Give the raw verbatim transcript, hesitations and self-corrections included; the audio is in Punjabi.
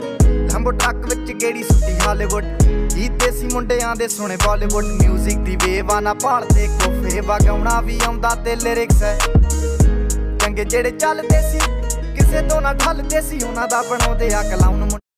ਲੰਬੋ ਟਰੱਕ ਵਿੱਚ ਗੇੜੀ ਸੁੱਟੀ ਹਾਲੀਵੁੱਡ ਜੀ ਦੇਸੀ ਮੁੰਡਿਆਂ ਦੇ ਸੁਣੇ ਬਾਲੀਵੁੱਡ ਮਿਊਜ਼ਿਕ ਦੀ ਵੇਵ ਆ ਨਾ ਭਾਲਦੇ ਕੋਫੇ ਵਗਾਉਣਾ ਵੀ ਆਉਂਦਾ ਤੇ ਲਿਰਿਕਸ ਹੈ ਚੰਗੇ ਜਿਹੜੇ ਚੱਲਦੇ ਸੀ ਕਿਸੇ ਤੋਂ ਨਾ ਠੱਲਦੇ ਸੀ ਉਹਨਾਂ ਦਾ ਬਣਾਉਂਦੇ ਆ ਕਲਾਉਨ।